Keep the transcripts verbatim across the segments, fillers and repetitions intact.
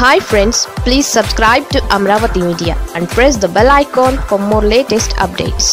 Hi friends, please subscribe to Amaravathi Media and press the bell icon for more latest updates.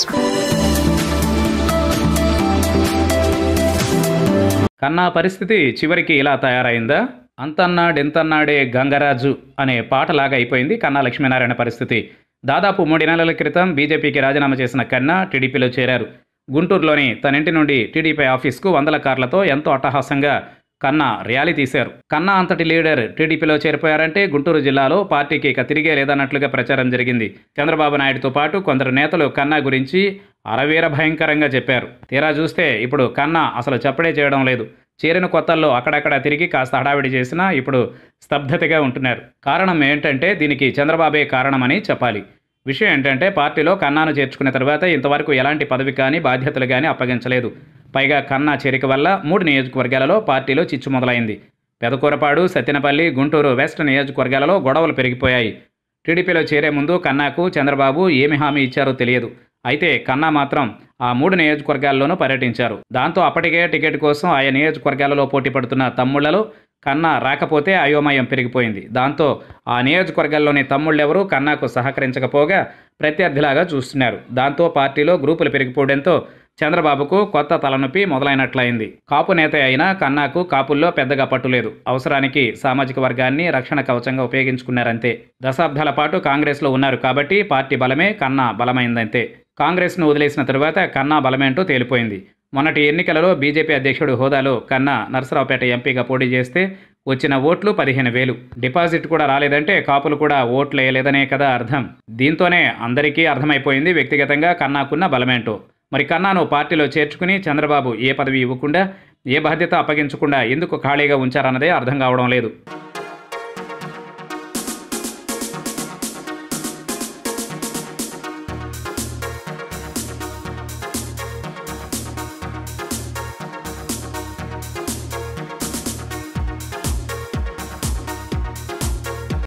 కన్నా పరిస్థితి చివరికి ఇలా తయారైందా? అంతన్నాడెంతన్నాడే గంగరాజు అనే పాటలాగా అయిపోయింది కన్నా లక్ష్మీనారాయణ పరిస్థితి. దాదాపు మూడు నెలల క్రితం బీజేపీకి రాజీనామా చేసిన కన్నా టీడీపీలో చేరారు. గుంటూరులోని తన ఇంటి నుండి టీడీపీ ఆఫీస్కు వందల కార్లతో ఎంతో అట్టహాసంగా కన్నా ర్యాలీ తీశారు. కన్నా అంతటి లీడర్ టీడీపీలో చేరిపోయారంటే గుంటూరు జిల్లాలో పార్టీకి ఇక తిరిగే లేదన్నట్లుగా ప్రచారం జరిగింది. చంద్రబాబు నాయుడుతో పాటు కొందరు నేతలు కన్నా గురించి అరవీర భయంకరంగా చెప్పారు. తీరా చూస్తే ఇప్పుడు కన్నా అసలు చప్పుడే చేయడం లేదు. చేరిన కొత్తల్లో అక్కడక్కడ తిరిగి కాస్త హడావిడి చేసినా ఇప్పుడు స్తబ్దతగా ఉంటున్నారు. కారణం ఏంటంటే దీనికి చంద్రబాబే కారణమని చెప్పాలి. విషయం ఏంటంటే పార్టీలో కన్నాను చేర్చుకున్న తర్వాత ఇంతవరకు ఎలాంటి పదవి కానీ బాధ్యతలు కానీ అప్పగించలేదు. పైగా కన్నా చేరిక వల్ల మూడు నియోజకవర్గాలలో పార్టీలో చిచ్చు మొదలైంది. పెదకూరపాడు, సత్తెనపల్లి, గుంటూరు వెస్ట్ నియోజకవర్గాలలో గొడవలు పెరిగిపోయాయి. టీడీపీలో చేరే ముందు కన్నాకు చంద్రబాబు ఏమి హామీ ఇచ్చారో తెలియదు. అయితే కన్నా మాత్రం ఆ మూడు నియోజకవర్గాల్లోనూ పర్యటించారు. దాంతో అప్పటికే టికెట్ కోసం ఆయా నియోజకవర్గాలలో పోటీ పడుతున్న తమ్ముళ్లలో కన్నా రాకపోతే అయోమయం పెరిగిపోయింది. దాంతో ఆ నియోజకవర్గాల్లోని తమ్ముళ్ళెవరూ కన్నాకు సహకరించకపోగా ప్రత్యర్థిలాగా చూస్తున్నారు. దాంతో పార్టీలో గ్రూపులు పెరిగిపోవడంతో చంద్రబాబుకు కొత్త తలనొప్పి మొదలైనట్లయింది. కాపు నేత అయినా కన్నాకు కాపుల్లో పెద్దగా పట్టులేదు. అవసరానికి సామాజిక వర్గాన్ని రక్షణ కవచంగా ఉపయోగించుకున్నారంతే. దశాబ్దాల పాటు కాంగ్రెస్లో ఉన్నారు కాబట్టి పార్టీ బలమే కన్నా బలమైందంతే. కాంగ్రెస్ను వదిలేసిన తరువాత కన్నా బలమేంటో తేలిపోయింది. మొన్నటి ఎన్నికలలో బీజేపీ అధ్యక్షుడు హోదాలో కన్నా నరసరావుపేట ఎంపీగా పోటీ చేస్తే వచ్చిన ఓట్లు పదిహేను వేలు. డిపాజిట్ కూడా రాలేదంటే కాపులు కూడా ఓట్లు వేయలేదనే కదా అర్థం. దీంతోనే అందరికీ అర్థమైపోయింది వ్యక్తిగతంగా కన్నాకున్న బలమేంటో. మరి కన్నాను పార్టీలో చేర్చుకుని చంద్రబాబు ఏ పదవి ఇవ్వకుండా, ఏ బాధ్యత అప్పగించకుండా ఎందుకు ఖాళీగా ఉంచారన్నదే అర్థం కావడం లేదు.